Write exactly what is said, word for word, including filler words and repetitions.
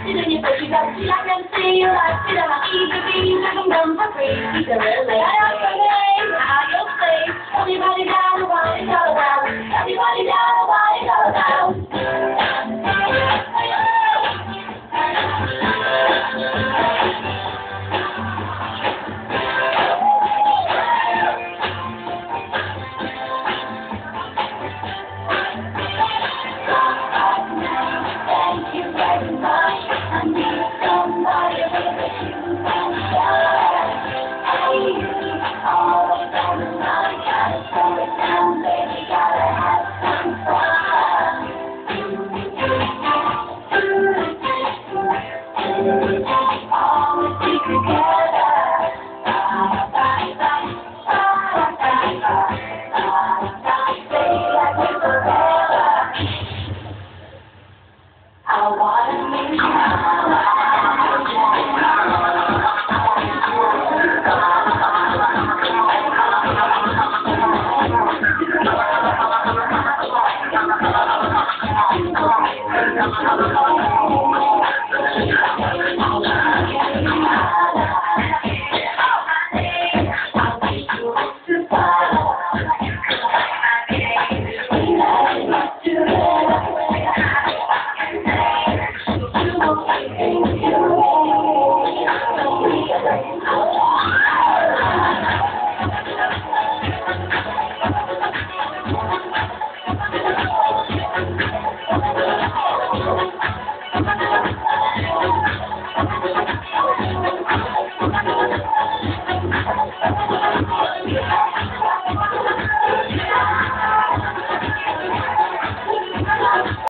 맛있는 예쁘기 같지 않으면 see you like 지나가 이득이 조금 더 free It's a real late How you say Everybody down, everybody all down Everybody down, everybody all down Thank you very much. I need somebody with you and shine. Hey, you, all of them tonight. Gotta slow it down, baby. Gotta have some fun. Always be together. I wanna make you Thank you.